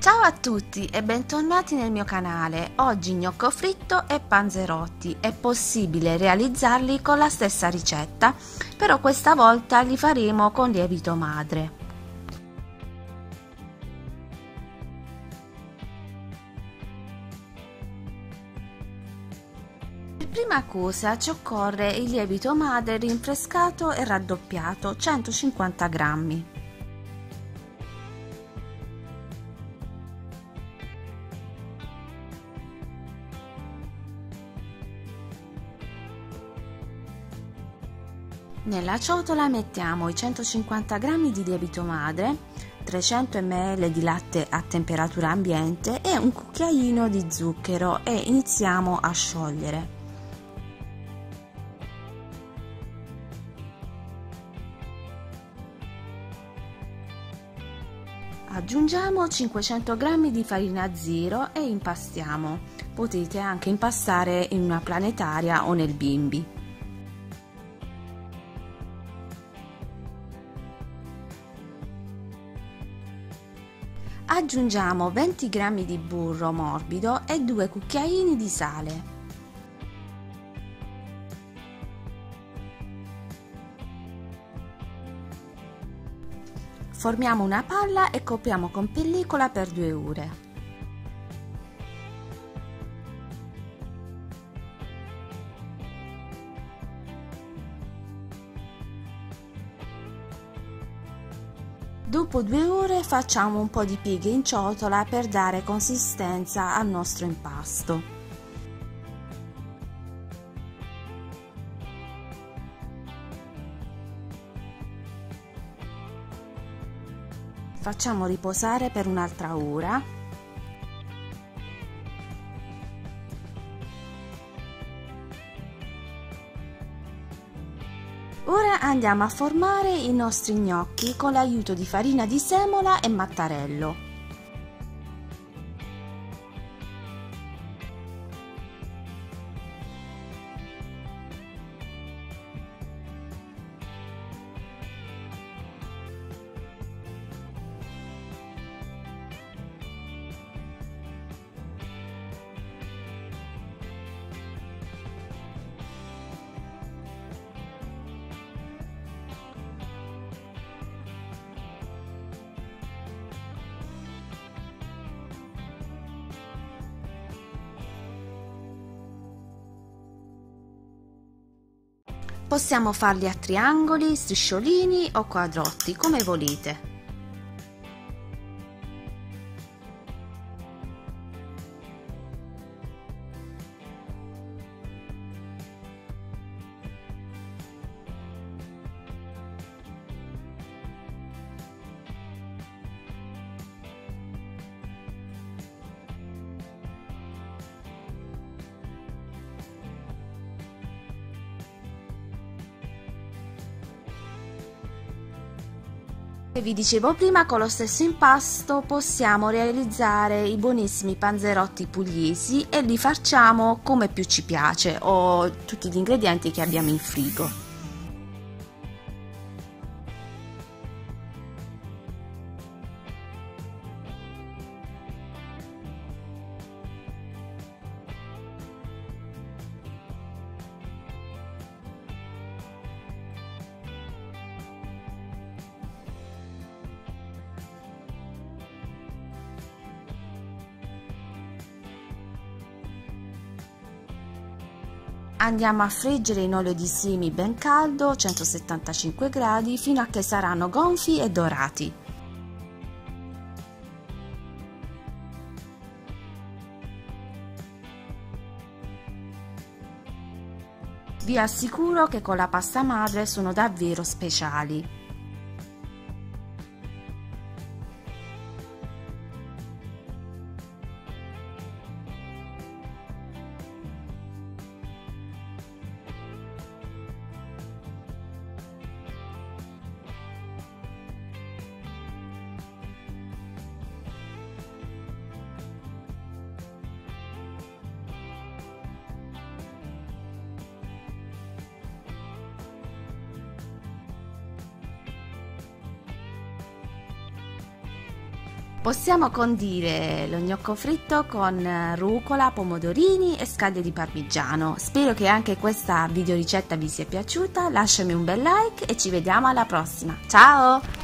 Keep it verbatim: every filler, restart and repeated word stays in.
Ciao a tutti e bentornati nel mio canale. Oggi gnocco fritto e panzerotti. È possibile realizzarli con la stessa ricetta, però questa volta li faremo con lievito madre. Per prima cosa ci occorre il lievito madre rinfrescato e raddoppiato, centocinquanta grammi. Nella ciotola mettiamo i centocinquanta grammi di lievito madre, trecento millilitri di latte a temperatura ambiente e un cucchiaino di zucchero e iniziamo a sciogliere. Aggiungiamo cinquecento grammi di farina zero e impastiamo. Potete anche impastare in una planetaria o nel bimbi. Aggiungiamo venti grammi di burro morbido e due cucchiaini di sale. Formiamo una palla e copriamo con pellicola per due ore. Dopo due ore facciamo un po' di pieghe in ciotola per dare consistenza al nostro impasto. Facciamo riposare per un'altra ora. Ora andiamo a formare i nostri gnocchi con l'aiuto di farina di semola e mattarello. Possiamo farli a triangoli, strisciolini o quadrotti, come volete. Vi dicevo prima, con lo stesso impasto possiamo realizzare i buonissimi panzerotti pugliesi e li facciamo come più ci piace o tutti gli ingredienti che abbiamo in frigo. Andiamo a friggere in olio di semi ben caldo, centosettantacinque gradi, fino a che saranno gonfi e dorati. Vi assicuro che con la pasta madre sono davvero speciali. Possiamo condire lo gnocco fritto con rucola, pomodorini e scaglie di parmigiano. Spero che anche questa videoricetta vi sia piaciuta, lasciami un bel like e ci vediamo alla prossima. Ciao!